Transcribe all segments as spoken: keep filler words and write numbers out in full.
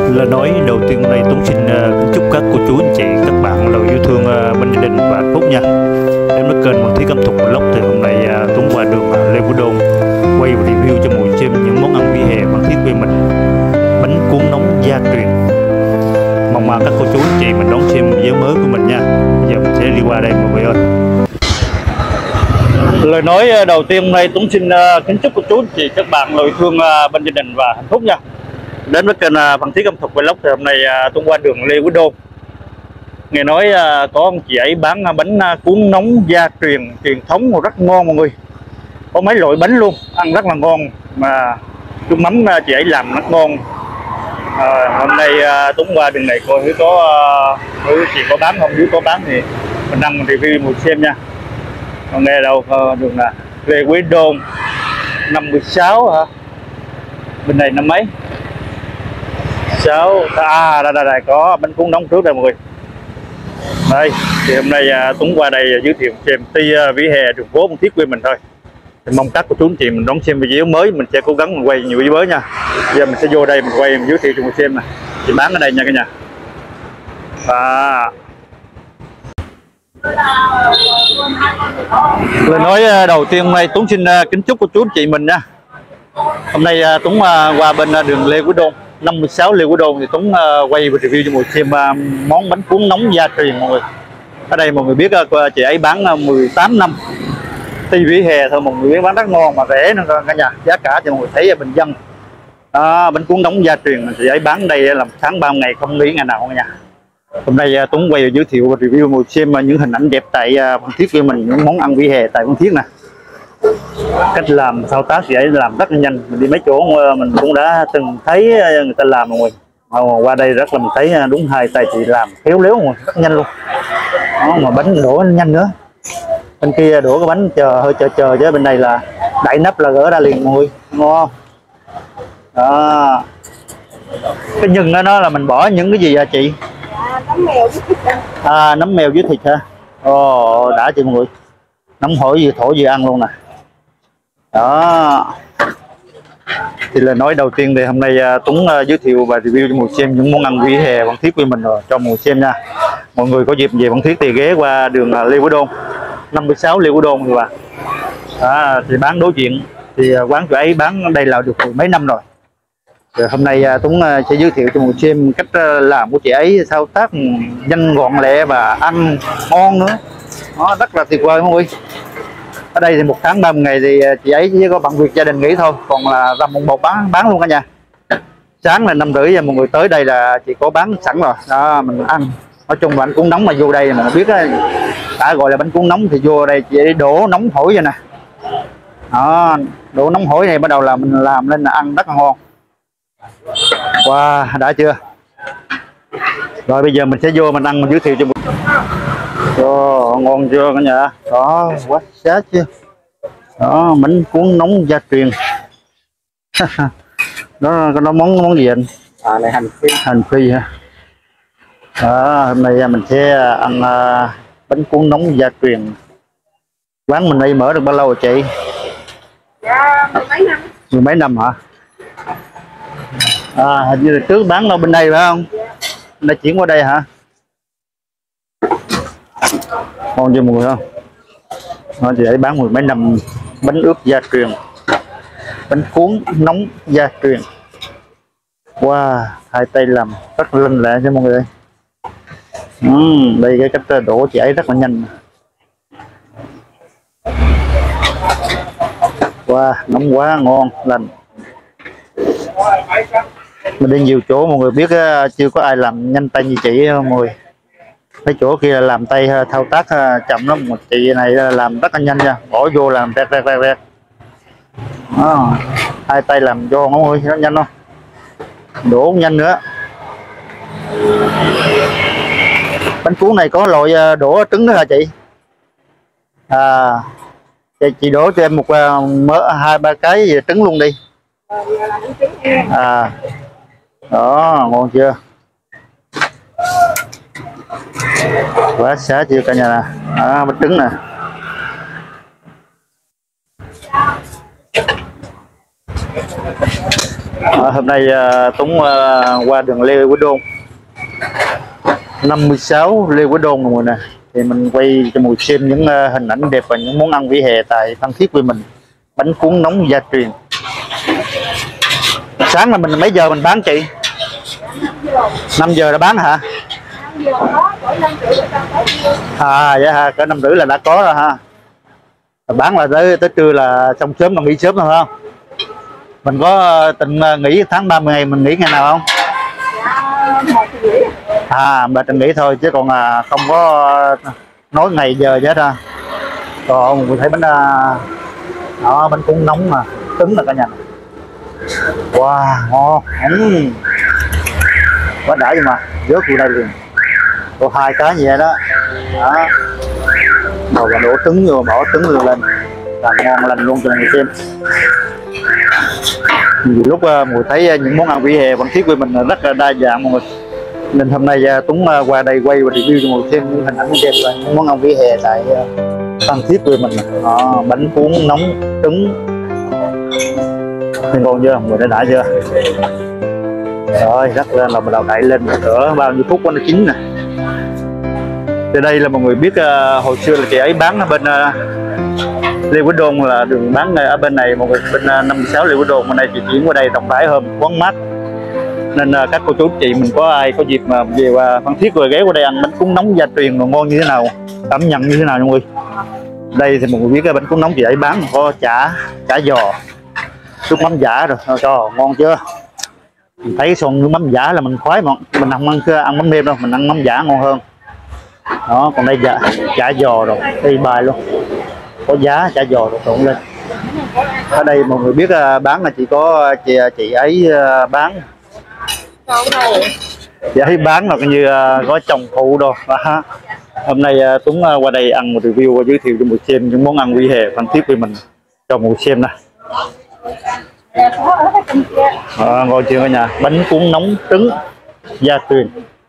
Lời nói đầu tiên hôm nay Tuấn xin uh, kính chúc các cô chú anh chị các bạn lời yêu thương uh, bên gia đình và hạnh phúc nha. Đến với kênh Văn Thiết Ẩm Thực Vlog thì hôm nay uh, Tuấn qua đường uh, Lê Quý Đôn quay và review cho mọi xem những món ăn vỉa hè Văn Thiết quê mình. Bánh cuốn nóng gia truyền. Mong mà các cô chú anh chị mình đón xem video mới của mình nha. Bây giờ mình sẽ đi qua đây mọi người ơi. Lời nói uh, đầu tiên hôm nay Tuấn xin uh, kính chúc cô chú anh chị các bạn lời yêu thương uh, bên gia đình và hạnh phúc nha. Đến với kênh Văn Thiết Ẩm Thực Vlog thì hôm nay Tuấn qua đường Lê Quý Đôn. Nghe nói có ông chị ấy bán bánh cuốn nóng gia truyền truyền thống rất ngon mọi người. Có mấy loại bánh luôn, ăn rất là ngon mà nước mắm chị ấy làm rất ngon. À, hôm nay Tuấn qua đường này coi nếu có nếu chị có bán không, nếu có bán thì mình đăng review một xem nha. Còn nghe đâu đường là Lê Quý Đôn năm mươi sáu hả? Bên này năm mấy? sáu à đây, đây, đây có bánh cuốn nóng trước đây mọi người. Đây thì hôm nay à, Tuấn qua đây giới thiệu xem tí uh, vỉa hè đường phố Văn Thiết quê mình thôi. Thì mong các cô chú anh chị mình đón xem video mới, mình sẽ cố gắng mình quay nhiều video mới nha. Giờ mình sẽ vô đây mình quay mình giới thiệu cho mọi người xem nè. Chị bán ở đây nha cả nhà. À. Lời nói đầu tiên hôm nay Tuấn xin uh, kính chúc cô chú anh chị mình nha. Hôm nay uh, Tuấn uh, qua bên uh, đường Lê Quý Đôn năm mươi sáu Lê Quý Đôn thì Tuấn uh, quay và review cho mọi người xem uh, món bánh cuốn nóng gia truyền mọi người. Ở đây mọi người biết uh, chị ấy bán uh, mười tám năm. Tuy vỉa hè thôi mọi người biết bán rất ngon mà rẻ nữa cả nhà. Giá cả thì mọi người thấy bình dân. À, bánh cuốn nóng gia truyền chị ấy bán đây làm tháng ba ngày không nghỉ ngày nào cả nhà. Hôm nay uh, Tuấn quay và giới thiệu và review mọi người xem uh, những hình ảnh đẹp tại uh, Văn Thiết của mình, những món ăn vỉa hè tại Văn Thiết nè. Cách làm thao tác chị ấy làm rất là nhanh, mình đi mấy chỗ mình cũng đã từng thấy người ta làm mọi người. Mà qua đây rất là mình thấy đúng hai tay chị làm khéo léo rồi, rất nhanh luôn. Đó, mà bánh đổ nhanh nữa. Bên kia đổ cái bánh chờ hơi chờ chờ chứ bên này là đậy nắp là gỡ ra liền mọi người, ngon không? Đó. Cái nhân đó, nó là mình bỏ những cái gì hả chị? À, nấm mèo với thịt. À, nấm mèo với thịt hả? Ồ, đã chị mọi người. Nóng hổi gì thổ gì ăn luôn nè. Đó thì là nói đầu tiên thì hôm nay uh, Tuấn uh, giới thiệu và review cho mọi người xem những món ăn vỉa hè Văn Thiết của mình rồi cho mọi người xem nha. Mọi người có dịp về Văn Thiết thì ghé qua đường uh, Lê Quý Đôn năm mươi sáu Lê Quý Đôn thì bà à, thì bán đối diện thì uh, quán chỗ ấy bán đây là được mười mấy năm rồi. Rồi hôm nay uh, Tuấn uh, sẽ giới thiệu cho mọi người xem cách uh, làm của chị ấy, thao tác nhanh gọn lẹ và ăn ngon nữa. Nó rất là tuyệt vời mọi người. Ở đây thì một tháng ba mươi ngày thì chị ấy chỉ có bận việc gia đình nghỉ thôi, còn là làm một bột bán bán luôn cả nhà. Sáng là năm rưỡi mọi người tới đây là chị có bán sẵn rồi đó, mình ăn. Nói chung bánh cuốn nóng mà vô đây mà biết á, đã gọi là bánh cuốn nóng thì vô đây chị ấy đổ nóng hổi vậy nè. Đó, đổ nóng hổi này bắt đầu là mình làm lên là ăn rất là ngon. Wow, đã chưa? Rồi bây giờ mình sẽ vô mình ăn, mình giới thiệu cho mọi người. Ồ, ngon chưa cả nhà? Đó, quá xá chưa? Đó, bánh cuốn nóng gia truyền. Đó, nó món món gì anh? À, này hành phi. Hành phi hả? Đó, hôm nay mình sẽ ăn uh, bánh cuốn nóng gia truyền. Quán mình đây mở được bao lâu rồi chị? Dạ, mười mấy năm. Mười mấy năm hả? À, hình như là trước bán ở bên đây phải không? Dạ. Đã chuyển qua đây hả? Ngon chưa mọi người không? Nó chị ấy bán mười mấy năm bánh ướt gia truyền, bánh cuốn nóng gia truyền. Wow, hai tay làm rất là linh lẹ cho mọi người. uhm, Đây cái cách đổ chị ấy rất là nhanh. Wow, nóng quá ngon lành. Mình đi nhiều chỗ mọi người biết chưa có ai làm nhanh tay như chị mọi người. Mấy chỗ kia làm tay thao tác chậm lắm, một chị này làm rất là nhanh nha, bỏ vô làm rẹt rẹt rẹt rẹt. Đó, hai tay làm vô mọi người, nó nhanh không? Đổ nhanh nữa. Bánh cuốn này có loại đổ trứng nữa hả chị? À, chị đổ cho em một mớ hai ba cái gì trứng luôn đi. À, đó ngon chưa? Quá xá chưa cả nhà nè. À, bánh trứng nè. À, hôm nay uh, Tuấn uh, qua đường Lê Quý Đôn năm mươi sáu Lê Quý Đôn rồi nè, thì mình quay cho mọi người xem những uh, hình ảnh đẹp và những món ăn vỉa hè tại Phan Thiết của mình. Bánh cuốn nóng gia truyền. Sáng là mình mấy giờ mình bán chị? năm giờ đã bán hả? À dạ hả, cỡ năm rưỡi là đã có rồi ha. Bán là tới tới trưa là xong sớm, còn nghỉ sớm rồi không? Mình có định nghỉ tháng ba mươi ngày, mình nghỉ ngày nào không? À bà định nghỉ thôi chứ còn à, không có nói ngày giờ hết ha. Còn mình thấy bánh đó, bánh cuốn nóng mà cứng là cả nhà. Wow ngon, uhm. Quá đã gì mà rớt vô đây liền. Có hai cái gì vậy đó. Đó. Rồi và đổ trứng vô, bỏ trứng vô lên làm ngon lành luôn cho người xem. Nhiều lúc uh, mọi thấy uh, những món ăn vỉa hè Phan Thiết của mình rất là đa dạng mọi người, nên hôm nay uh, Tuấn uh, qua đây quay và review cho mọi người thêm những hình ảnh đẹp và những món ăn vỉa hè tại uh, Phan Thiết của mình. Đó, bánh cuốn nóng trứng thì ngon chưa, mọi người đã đã chưa? Rồi rất lên là mình đào đẩy lên cỡ bao nhiêu phút nó chín nè. Từ đây là mọi người biết uh, hồi xưa là chị ấy bán ở bên uh, Lê Quý Đôn, là đường bán ở bên này mọi người, bên uh, năm mươi sáu Lê Quý Đôn. Bên này chị chuyển qua đây trồng rải hôm quán mát, nên uh, các cô chú chị mình có ai có dịp mà về uh, Phan Thiết rồi ghé qua đây ăn bánh cuốn nóng gia truyền mà ngon như thế nào, cảm nhận như thế nào mọi người. Đây thì mọi người biết cái bánh cuốn nóng chị ấy bán có chả chả giò, nước mắm giả rồi, cho ngon chưa? Mình thấy son nước mắm giả là mình khoái, mà mình không ăn ăn mắm nêm đâu, mình ăn mắm giả ngon hơn. Đó, còn đây chả, chả giò rồi, đây bài luôn, có giá chả giò rồi trộn lên. Ở đây mọi người biết uh, bán là chỉ có chị chị ấy uh, bán, chị ấy bán là coi như uh, có chồng phụ đồ. uh, hôm nay uh, Tuấn uh, qua đây ăn một review và giới thiệu cho mọi người xem những món ăn vỉa hè Phan Thiết của mình cho mọi người xem nè. À, ngồi chưa cả nhà, bánh cuốn nóng trứng gia truyền.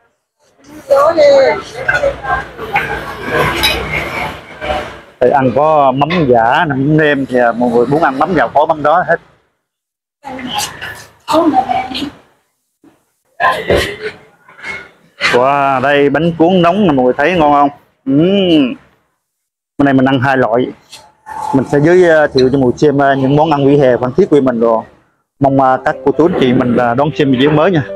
Thì ăn có mắm giả, mắm nêm thì mọi người muốn ăn mắm nào có mắm đó hết. Wow, đây bánh cuốn nóng mà mọi người thấy ngon không? Uhm. Bên này mình ăn hai loại, mình sẽ giới thiệu cho mọi người xem những món ăn vỉa hè Phan Thiết của mình rồi. Mong các cô chú anh chị mình đón xem video mới nha.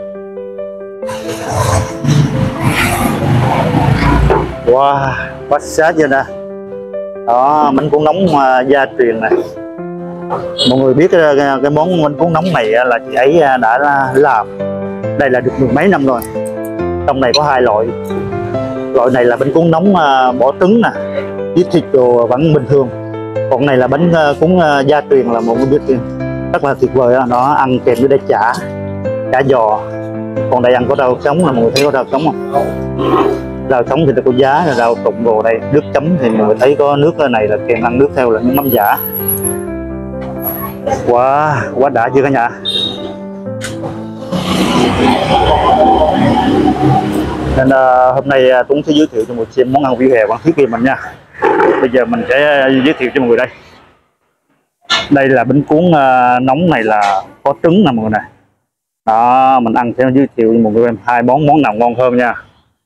Wow, quá sát chưa nè. Đó, bánh cuốn nóng uh, gia truyền này. Mọi người biết uh, cái món bánh cuốn nóng này uh, là chị ấy uh, đã làm. Đây là được mười mấy năm rồi. Trong này có hai loại. Loại này là bánh cuốn nóng uh, bỏ trứng nè, với thịt đồ vẫn bình thường. Còn này là bánh uh, cuốn uh, gia truyền là mọi người biết đi, rất là tuyệt vời đó. Nó ăn kèm với đây chả, chả giò. Còn đây ăn có rau sống là mọi người thấy có rau sống không? Rau sống thì nó có giá, là rau tụng đồ đây. Nước chấm thì mọi người thấy có nước này là kèm ăn nước theo là nước mắm giả. Wow, quá đã chưa cả nhà. Nên uh, hôm nay uh, Tuấn sẽ giới thiệu cho mọi người xem món ăn vỉa hè Phan Thiết của mình nha. Bây giờ mình sẽ giới thiệu cho mọi người đây. Đây là bánh cuốn uh, nóng này là có trứng nè mọi người này. Đó, mình ăn sẽ giới thiệu cho mọi người em hai món món nào ngon hơn nha.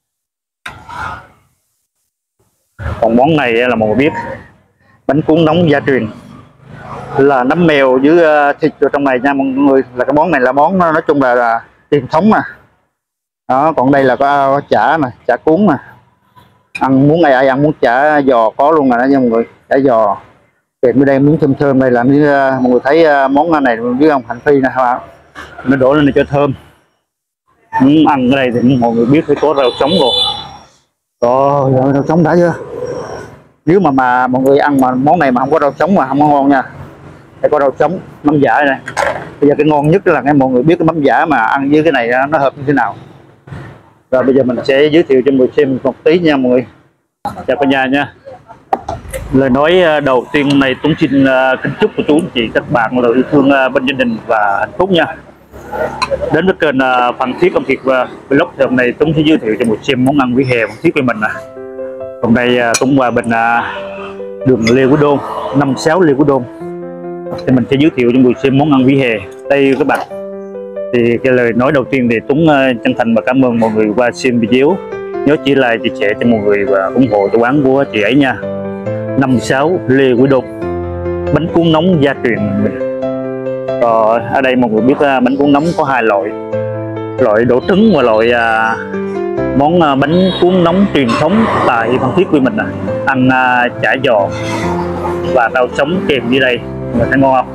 Còn món này là mọi người biết, bánh cuốn nóng gia truyền là nấm mèo với uh, thịt ở trong này nha mọi người. Là cái món này là món nói chung là, là truyền thống nè. Đó, còn đây là có, có chả nè, chả cuốn nè. Ăn muốn ai ai ăn muốn chả giò có luôn rồi đó nha mọi người, chả giò. Kèm bên đây muốn thơm thơm đây là uh, mọi người thấy uh, món này với ông hành phi nè, nó đổ lên này cho thơm. Ừ, ăn cái này thì mọi người biết phải có rau sống rồi. Rồi, rau sống đã chưa? Nếu mà mà mọi người ăn mà món này mà không có rau sống mà không có ngon nha. Phải có rau sống, mắm giả này. Bây giờ cái ngon nhất là cái mọi người biết cái mắm giả mà ăn với cái này nó hợp như thế nào. Rồi bây giờ mình sẽ giới thiệu cho mọi người xem một tí nha mọi người. Chào cả nhà nha. Lời nói đầu tiên này Tuấn xin kính chúc của chú anh chị các bạn là yêu thương bên gia đình và hạnh phúc nha. Đến với kênh Phan Thiết ẩm thực và vlog thì hôm nay Tuấn sẽ giới thiệu cho mọi người xem món ăn vỉa hè Phan Thiết của mình nè. Hôm nay Tuấn qua bên đường Lê Quý Đôn năm mươi sáu Lê Quý Đôn thì mình sẽ giới thiệu cho mọi người xem món ăn vỉa hè. Đây các bạn, Thì cái lời nói đầu tiên thì Tuấn uh, chân thành và cảm ơn mọi người qua xem video. Nhớ chia like, chia sẻ cho mọi người và ủng hộ cho quán của chị ấy nha. năm mươi sáu Lê Quý Đôn, bánh cuốn nóng gia truyền mình. Rồi ở đây mọi người biết uh, bánh cuốn nóng có hai loại, loại đổ trứng và loại uh, món uh, bánh cuốn nóng truyền thống tại Phan Thiết của mình nè. Ăn uh, chả giò và rau sống kèm dưới đây, mọi người thấy ngon không?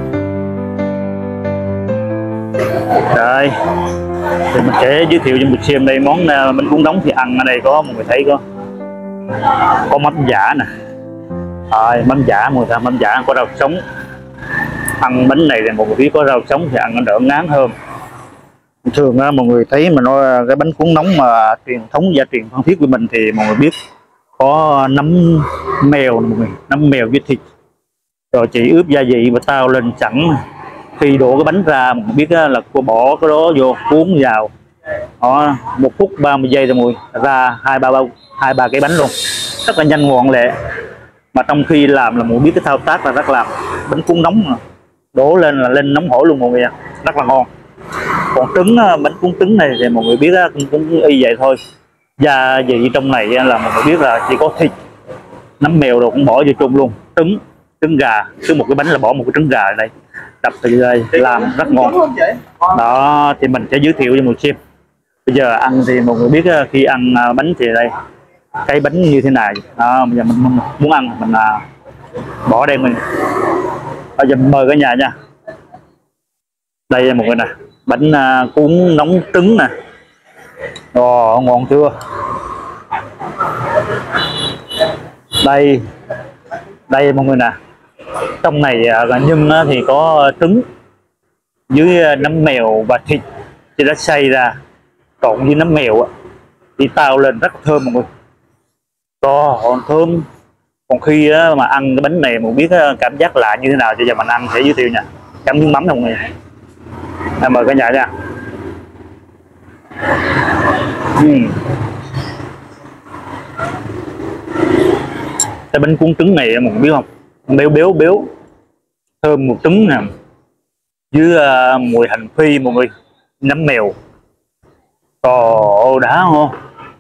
Rồi thì mình sẽ giới thiệu cho mọi người xem đây món uh, bánh cuốn nóng. Thì ăn ở đây có mọi người thấy có có mắm giả nè, rồi mắm giả, mọi người thấy mắm giả, có rau sống. Ăn bánh này thì mọi người biết có rau sống thì ăn nó đỡ ngán hơn. Thường á, mọi người thấy mà nói cái bánh cuốn nóng mà truyền thống gia truyền Phan Thiết của mình thì mọi người biết có nấm mèo, mọi người nấm mèo với thịt, rồi chỉ ướp gia vị và tao lên sẵn. Khi đổ cái bánh ra mọi người biết là cô bỏ cái đó vô cuốn vào đó, một phút ba mươi giây rồi mọi người ra hai ba bao hai ba cái bánh luôn, rất là nhanh gọn lẹ. Mà trong khi làm là mọi người biết cái thao tác là rất làm bánh cuốn nóng mà đổ lên là lên nóng hổi luôn mọi người, rất là ngon. Còn trứng, bánh cuốn trứng này thì mọi người biết cũng, cũng y vậy thôi. Gia vị trong này là mọi người biết là chỉ có thịt, nấm mèo rồi cũng bỏ vô chung luôn, trứng trứng gà, cứ một cái bánh là bỏ một cái trứng gà ở đây, đập từ đây làm rất ngon. Đó thì mình sẽ giới thiệu cho mọi người xem. Bây giờ ăn thì mọi người biết khi ăn bánh thì đây cái bánh như thế này. Đó, bây giờ mình muốn ăn mình bỏ đây mình. Bây giờ mời cả nhà nha. Đây là một cái nè, bánh uh, cuốn nóng trứng nè. Ồ, ngon chưa? Đây, đây mọi người nè. Trong này uh, nhân uh, thì có trứng dưới uh, nấm mèo và thịt thì đã xay ra trộn với nấm mèo uh, thì tao lên rất thơm mọi người. Đó, thơm. Còn khi uh, mà ăn cái bánh này mọi người biết uh, cảm giác lạ như thế nào, bây giờ mình ăn sẽ giới thiệu nha. Chấm miếng mắm không mọi người. À, mời cả nhà nha. uhm. Cái bánh cuốn trứng này mọi người biết không, béo béo béo, thơm một trứng nè, với uh, mùi hành phi mọi người, nấm mèo. Ồ, đã không?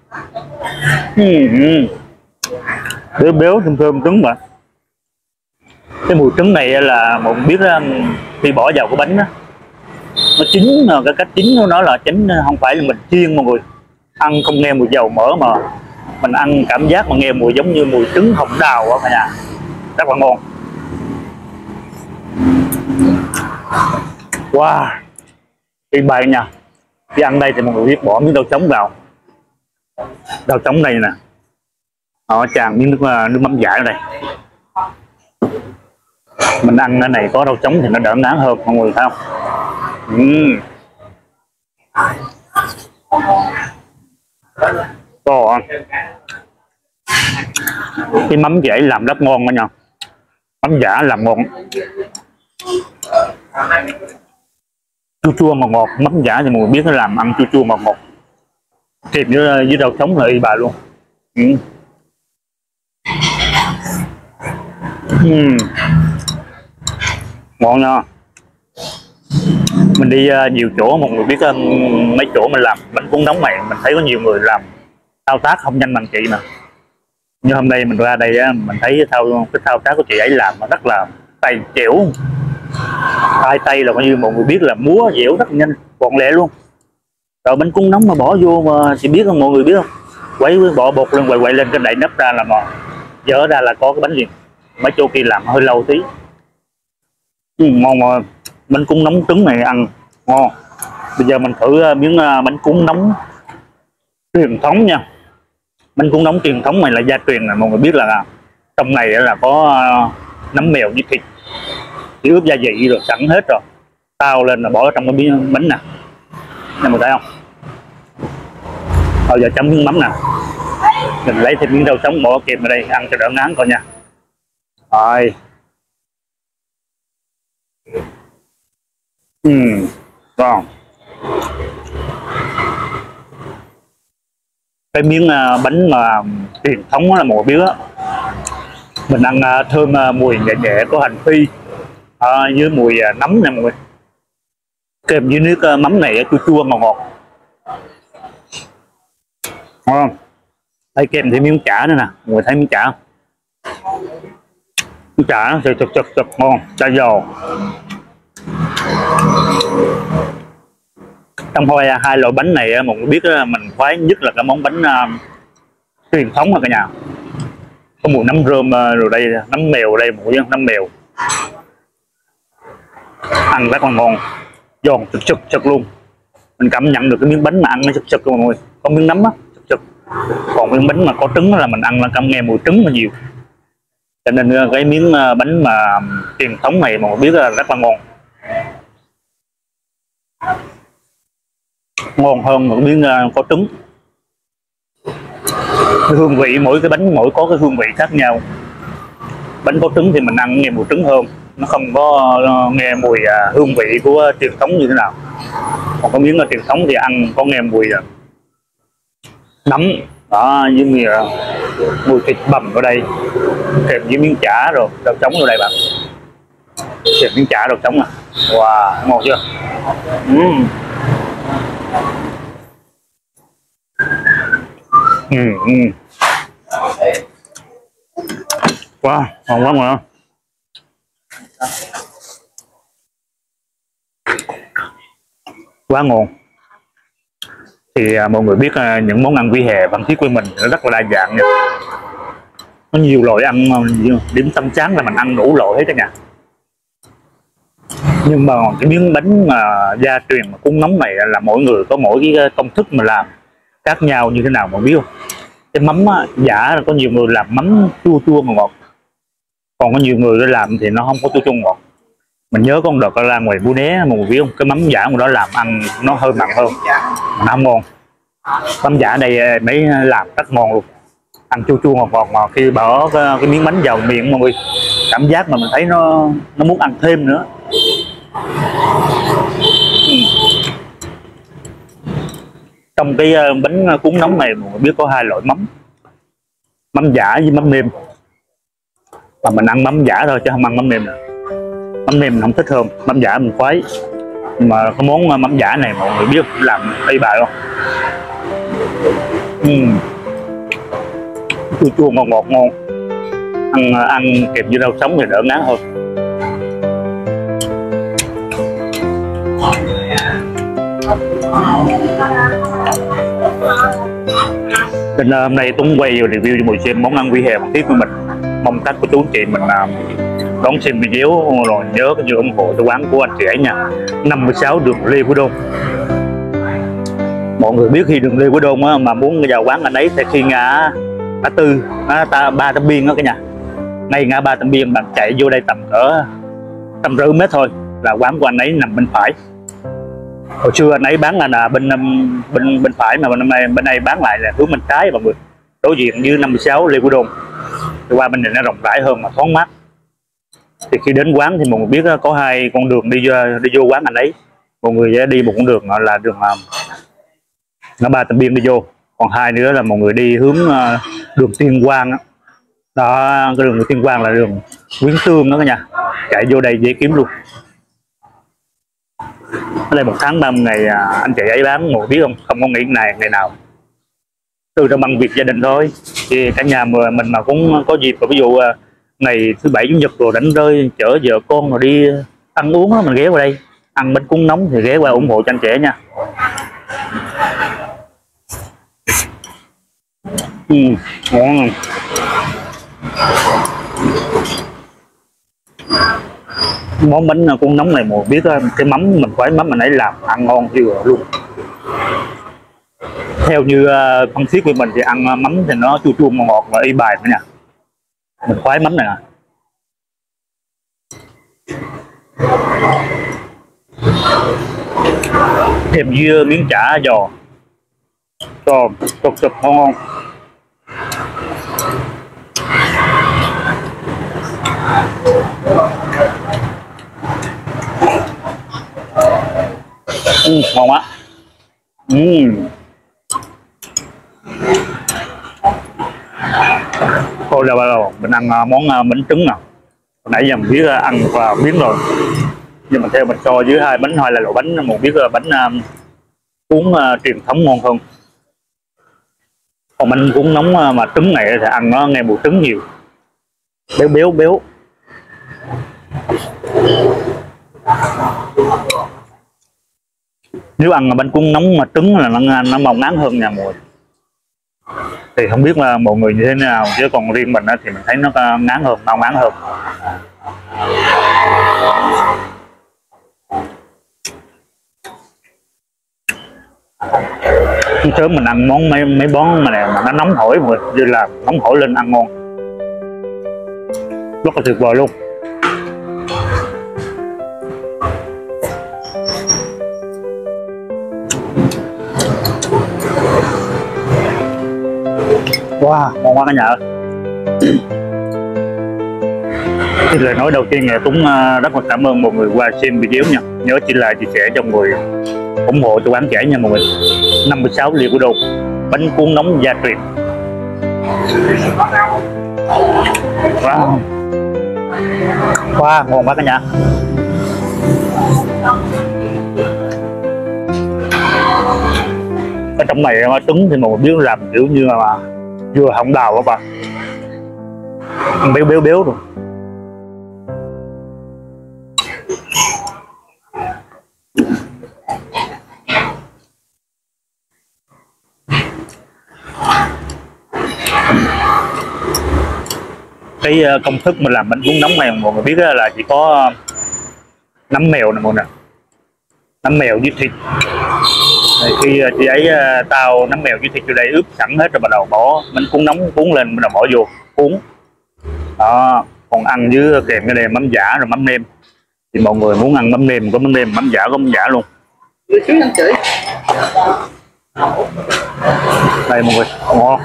uhm. Béo béo thơm thơm trứng mà. Cái mùi trứng này là mọi người biết um, khi bỏ vào cái bánh đó, nó chín, cái cách chín của nó là chín không phải là mình chiên mọi người, ăn không nghe mùi dầu mỡ mà mình ăn cảm giác mà nghe mùi giống như mùi trứng hồng đào á cả nhà, rất là ngon. Wow, đi bài nha. Khi ăn đây thì mọi người biết bỏ miếng rau sống vào, rau sống này nè, họ tràn miếng nước nước mắm giả ở đây. Mình ăn cái này có rau sống thì nó đỡ ngán hơn mọi người thấy không? Uhm. Còn cái mắm dễ làm rất ngon đó nha, mắm giả làm ngon, chua chua mà ngọt. Mắm giả thì mọi người biết nó làm ăn chua chua mà ngọt, kèm với với rau sống là y bà luôn. uhm. Uhm. Ngon nha. Mình đi uh, nhiều chỗ mọi người biết uh, mấy chỗ mình làm bánh cuốn nóng này mình thấy có nhiều người làm thao tác không nhanh bằng chị nè. Như hôm nay mình ra đây uh, mình thấy thao cái thao tác của chị ấy làm rất là tay chẻo, hai tay là coi như mọi người biết là múa dẻo rất nhanh gọn lẹ luôn. Rồi bánh cuốn nóng mà bỏ vô mà chị biết không, mọi người biết không, quấy bỏ bột lên quậy quậy lên cái đậy nắp ra là mà dỡ ra là có cái bánh gì. Mấy chỗ kia làm hơi lâu tí. ừ, ngon mà. Bánh cuốn nóng trứng này ăn ngon. Bây giờ mình thử miếng bánh cuốn nóng truyền thống nha. Bánh cuốn nóng truyền thống này là gia truyền, là mọi người biết là trong này là có nấm mèo với thịt, thì ướp gia vị rồi sẵn hết rồi, tao lên là bỏ trong cái miếng bánh nè, nè mọi người thấy không? Bây giờ chấm miếng mắm nè, mình lấy thêm miếng rau sống bỏ kèm vào đây ăn cho đỡ ngán coi nha. Rồi. Ừm, ngon. Cái miếng uh, bánh mà truyền thống là mọi người biết á, mình ăn uh, thơm uh, mùi nhẹ nhẹ có hành phi uh, với mùi uh, nấm nè mọi người. kèm với nước uh, mắm này chua chua ngọt ngọt. Ngon. Đây kèm thêm miếng chả nữa nè, mọi người thấy miếng chả không? Miếng chả nó sẽ chật chật chật ngon, chả giò. Trong hai, hai loại bánh này mọi người biết mình khoái nhất là cái món bánh uh, truyền thống là cả nhà. Có mùi nấm rơm uh, rồi đây, nấm mèo đây, mọi người nấm mèo. Ăn rất là ngon, giòn chực chực chực luôn. Mình cảm nhận được cái miếng bánh mà ăn nó chực chực luôn mọi người. Có miếng nấm á, chực chực. Còn miếng bánh mà có trứng là mình ăn là cảm nghe mùi trứng là nhiều. Cho nên cái miếng bánh mà truyền thống này mọi người biết là rất là ngon. Ngon hơn một miếng có trứng. Cái hương vị mỗi cái bánh mỗi có cái hương vị khác nhau. Bánh có trứng thì mình ăn nghe mùi trứng hơn, nó không có nghe mùi hương vị của truyền thống như thế nào. Còn có miếng truyền thống thì ăn có nghe mùi nấm đó, với mùi, mùi thịt bằm ở đây, kèm với miếng chả rồi rau trống ở đây bạn, kèm miếng chả rau trống à. Wow, ngon chưa? uhm. uhm, uhm. Wow, ngon quá ngon. Quá ngon. Thì à, mọi người biết à, những món ăn vỉa hè Phan Thiết của mình nó rất là đa dạng nha. Có nhiều loại ăn, điểm tâm chán là mình ăn đủ loại hết cả nhà. Nhưng mà cái miếng bánh mà gia truyền mà cuốn nóng này là mỗi người có mỗi cái công thức mà làm khác nhau như thế nào mà biết không? Cái mắm á, giả là có nhiều người làm mắm chua chua ngọt ngọt, còn có nhiều người làm thì nó không có chua chua ngọt. Mình nhớ con đợt ra ngoài Bú Né mọi người biết không, cái mắm giả của đó làm ăn nó hơi mặn hơn, nó không ngon. Mắm giả đây mới làm rất ngon luôn, ăn chua chua ngọt ngọt mà khi bỏ cái, cái miếng bánh vào miệng mọi người cảm giác mà mình thấy nó nó muốn ăn thêm nữa. Ừ. Trong cái bánh cuốn nóng này mọi người biết có hai loại mắm, mắm giả với mắm nêm, mà mình ăn mắm giả thôi chứ không ăn mắm nêm nữa. Mắm nêm mình không thích hơn, mắm giả mình khoái. Mà cái món mắm giả này mọi người biết làm tay bài không? uhm. Chua chua ngọt ngọt ngon, ăn ăn kèm với rau sống thì đỡ ngán hơn. Nên hôm nay Tuấn quay review cho mọi người xem món ăn vỉa hè Phan Thiết của mình. Mong các cô chú anh chị mình đón xem video rồi nhớ cái ủng hộ cho quán của anh chị ấy nha. năm mươi sáu đường Lê Quý Đôn. Mọi người biết khi đường Lê Quý Đôn á, mà muốn vào quán anh ấy thì khi ngã ngã tư ngã ba Tấm Biên đó cả nhà. Ngay ngã ba Tấm Biên bạn chạy vô đây tầm cỡ trăm rưỡi mét thôi là quán của anh ấy nằm bên phải. Hồi xưa anh ấy bán là, là bên bên bên phải, mà bên này bên này bán lại là hướng bên trái mọi người, đối diện với năm mươi sáu Lê Quý Đôn. Thì qua bên này nó rộng rãi hơn mà thoáng mát. Thì khi đến quán thì mọi người biết có hai con đường đi vô, đi vô quán anh ấy. Mọi người sẽ đi một con đường là đường ngã ba Tấm Biên đi vô, còn hai nữa là mọi người đi hướng đường Tiên Quang đó. Đó, cái đường Tiên Quang là đường Nguyễn Tương đó cả nhà, chạy vô đây dễ kiếm luôn. Ở đây một tháng ba mươi ngày anh chị ấy bán, mọi người biết không, không có nghỉ ngày ngày nào, từ trong bằng việc gia đình thôi. Thì cả nhà mà mình mà cũng có dịp, ví dụ ngày thứ bảy chủ nhật rồi đánh rơi chở vợ con rồi đi ăn uống đó, mình ghé qua đây ăn bánh cuốn nóng thì ghé qua ủng hộ cho anh trẻ nha. Ừ, ngon. Món bánh cuốn nóng này mọi biết cái mắm mình khoái mắm mình ấy làm ăn ngon chưa luôn. Theo như uh, Phan Thiết của mình thì ăn uh, mắm thì nó chua chua ngọt ngọt và y bài nữa nha. Mình khoái mắm này nè. Thêm dưa miếng chả giò giò chục chục ngon ngon. Ừ, ngon quá. Ừ. Thôi là bắt đầu mình ăn món bánh trứng nào. Nãy giờ mình biết ăn và biến rồi. Nhưng mà theo mình so với hai bánh hai là loại bánh một biết là bánh uh, cuốn uh, truyền thống ngon hơn. Còn bánh cuốn nóng uh, mà trứng này thì ăn nó nghe mùi trứng nhiều, béo béo béo. Nếu ăn bánh cuốn nóng mà trứng là nó nó màu ngán hơn nha mọi người. Thì không biết là mọi người như thế nào, chứ còn riêng mình thì mình thấy nó ngán hơn, mau ngán hơn. Sớm mình ăn món mấy mấy món mà này mà nó nóng hổi mọi người, như là nóng hổi lên ăn ngon, rất là tuyệt vời luôn. Wow, ngon quá cả nhà ơi. Thì lời nói đầu tiên là Tuấn rất là cảm ơn mọi người qua xem video nha. Nhớ chỉ là chia sẻ cho mọi người ủng hộ cho quán chả nha mọi người. năm mươi sáu Lê Quý Đôn, bánh cuốn nóng gia truyền. Wow, wow, ngon quá cả nhà. Ở trong này trứng thì mọi người biết làm kiểu như là vừa hỏng đào các bạn, béo béo béo rồi. Cái công thức mình làm bánh cuốn nóng này mọi người biết là chỉ có nấm mèo nè mọi người, nấm mèo với thịt. Thì khi chị ấy tao nấm mèo với thịt vô đây ướp sẵn hết rồi bắt đầu bỏ bánh cuốn nóng cuốn lên, bắt đầu bỏ vô cuốn đó. Còn ăn với kèm cái này mắm giả rồi mắm nêm, thì mọi người muốn ăn mắm nêm có mắm nêm, mắm giả có mắm giả luôn. Đây mọi người, ngon.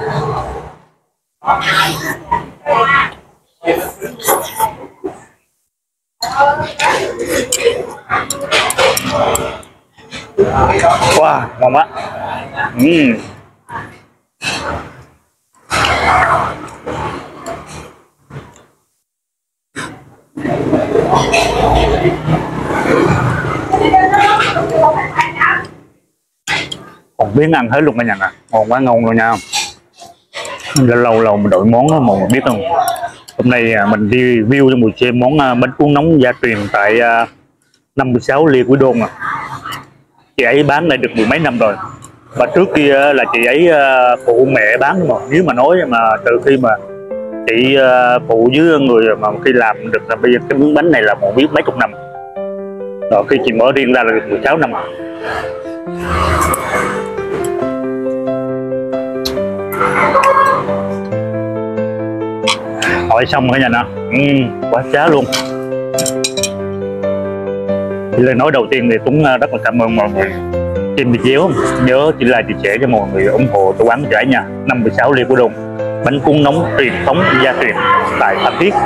Wow, ngon quá. uhm. Còn biến ăn hết luôn cả nhà nè, ngon quá, ngon rồi nha. Lâu lâu lâu mình đổi món đó mọi người biết không. Hôm nay mình review cho mọi người xem món bánh cuốn nóng gia truyền tại năm mươi sáu Lê Quý Đôn. À, chị ấy bán này được mười mấy năm rồi, và trước kia là chị ấy phụ mẹ bán. Mà nếu mà nói mà từ khi mà chị phụ với người mà khi làm được là bây giờ cái miếng bánh này là một biết mấy chục năm rồi, khi chị mở riêng ra là được mười sáu năm. Hỏi xong cả nhà nè, uhm, quá chá luôn. Thì lời nói đầu tiên thì Tuấn rất là cảm ơn mọi người xem video. Nhớ chỉ là chia sẻ cho mọi người ủng hộ cho quán chả nha. năm mươi sáu Lê Quý Đôn, bánh cuốn nóng truyền thống gia truyền tại Phan Thiết.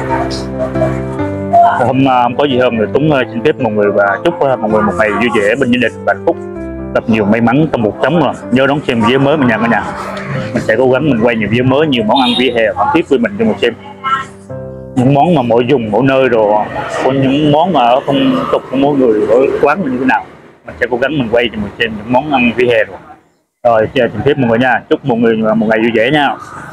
Hôm không có gì hơn thì Tuấn xin phép mọi người và chúc mọi người một ngày vui vẻ bên gia đình và hạnh phúc, gặp nhiều may mắn trong cuộc sống. Rồi nhớ đón xem video mới mình nha cả nhà. Mình sẽ cố gắng mình quay nhiều video mới, nhiều món ăn vỉa hè Phan Thiết với mình cho mọi người xem. Những món mà mỗi vùng mỗi nơi rồi, có những món mà ở phong tục của mỗi người ở quán mình như thế nào, mình sẽ cố gắng mình quay cho mọi người xem những món ăn vỉa hè rồi. Rồi xin phép mọi người nha, chúc mọi người một ngày vui vẻ nha.